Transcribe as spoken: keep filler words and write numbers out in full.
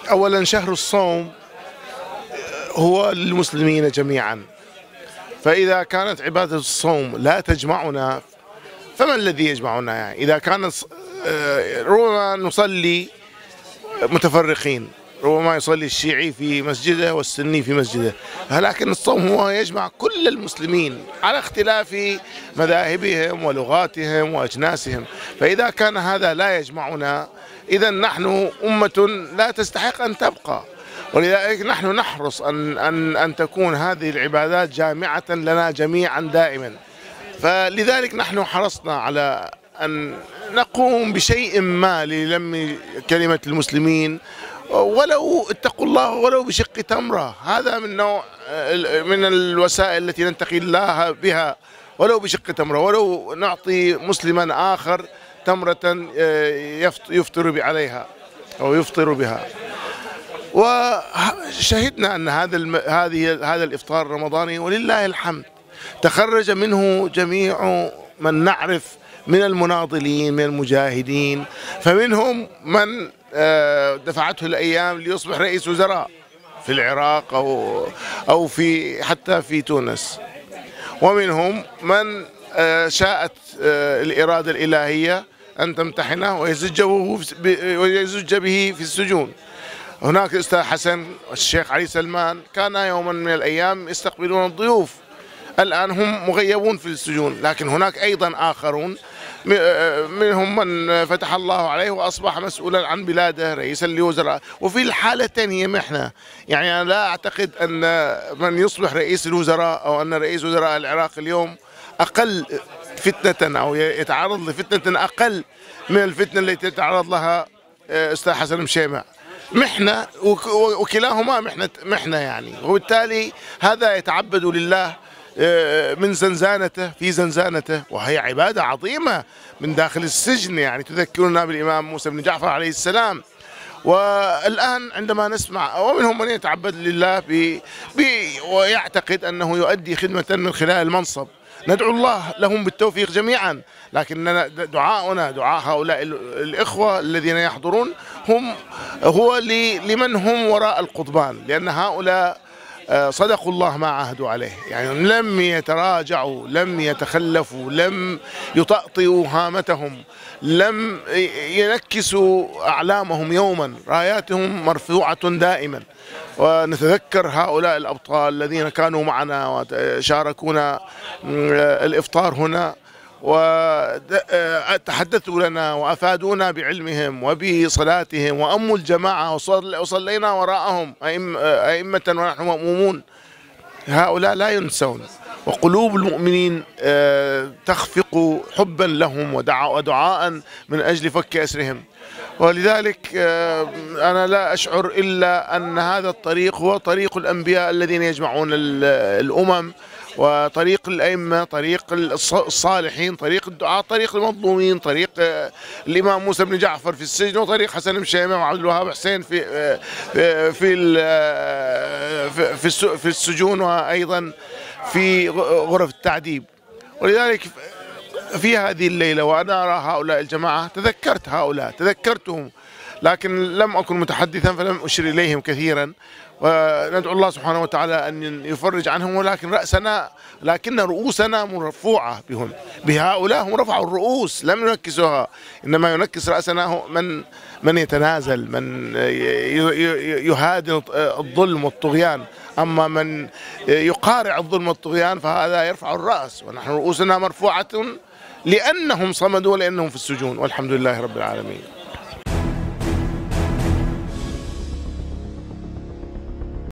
أولا شهر الصوم هو للمسلمين جميعا، فإذا كانت عبادة الصوم لا تجمعنا فما الذي يجمعنا؟ يعني إذا كان ربما نصلي متفرقين، ربما يصلي الشيعي في مسجده والسني في مسجده، لكن الصوم هو يجمع كل المسلمين على اختلاف مذاهبهم ولغاتهم وأجناسهم. فإذا كان هذا لا يجمعنا إذا نحن أمة لا تستحق أن تبقى، ولذلك نحن نحرص أن أن أن تكون هذه العبادات جامعة لنا جميعا دائما. فلذلك نحن حرصنا على أن نقوم بشيء ما للم كلمة المسلمين، ولو اتقوا الله ولو بشق تمرة. هذا من نوع من الوسائل التي ننتقي الله بها، ولو بشق تمرة، ولو نعطي مسلما آخر تمرة يفطر عليها أو يفطر بها. وشهدنا أن هذا هذه هذا الإفطار الرمضاني ولله الحمد تخرج منه جميع من نعرف من المناضلين من المجاهدين، فمنهم من دفعته الأيام ليصبح رئيس وزراء في العراق أو أو في حتى في تونس، ومنهم من شاءت الإرادة الإلهية أن تمتحنه ويزج ويزج به في السجون. هناك الأستاذ حسن والشيخ علي سلمان كان يوما من الأيام يستقبلون الضيوف، الآن هم مغيبون في السجون، لكن هناك أيضا آخرون منهم من فتح الله عليه وأصبح مسؤولا عن بلاده رئيسا لوزراء. وفي الحالتين هي محنة، يعني أنا لا أعتقد أن من يصبح رئيس الوزراء أو أن رئيس وزراء العراق اليوم أقل فتنة أو يتعرض لفتنة أقل من الفتنة التي يتعرض لها أستاذ حسن مشيمع. محنة وكلاهما محنة محنة يعني، وبالتالي هذا يتعبد لله من زنزانته في زنزانته، وهي عبادة عظيمة من داخل السجن، يعني تذكرنا بالإمام موسى بن جعفر عليه السلام. والآن عندما نسمع ومنهم من يتعبد لله بي بي ويعتقد أنه يؤدي خدمة من خلال المنصب، ندعو الله لهم بالتوفيق جميعا، لكننا دعاؤنا دعاء هؤلاء الإخوة الذين يحضرون هم هو لمن هم وراء القضبان، لأن هؤلاء صدقوا الله ما عهدوا عليه، يعني لم يتراجعوا، لم يتخلفوا، لم يطأطئوا هامتهم، لم ينكسوا أعلامهم يوما، راياتهم مرفوعة دائما. ونتذكر هؤلاء الأبطال الذين كانوا معنا وشاركونا الإفطار هنا وتحدثوا لنا وأفادونا بعلمهم وبصلاتهم وأموا الجماعة وصلينا وراءهم أئمة ونحن مأمومون. هؤلاء لا ينسون، وقلوب المؤمنين تخفق حبا لهم ودعاء من أجل فك أسرهم. ولذلك أنا لا أشعر إلا أن هذا الطريق هو طريق الأنبياء الذين يجمعون الأمم، وطريق الأئمة، طريق الصالحين، طريق الدعاء، طريق المظلومين، طريق الإمام موسى بن جعفر في السجن، وطريق حسن مشيمة وعبد الوهاب حسين في في في في السجون وأيضا في غرف التعذيب. ولذلك في هذه الليلة وأنا أرى هؤلاء الجماعة تذكرت هؤلاء تذكرتهم، لكن لم أكن متحدثا فلم أشر إليهم كثيرا، وندعو الله سبحانه وتعالى أن يفرج عنهم. ولكن رأسنا لكن رؤوسنا مرفوعة بهم، بهؤلاء هم رفعوا الرؤوس لم ينكسوها، إنما ينكس رأسنا من من يتنازل، من يهادن الظلم والطغيان. أما من يقارع الظلم والطغيان فهذا يرفع الرأس، ونحن رؤوسنا مرفوعة لأنهم صمدوا ولأنهم في السجون، والحمد لله رب العالمين.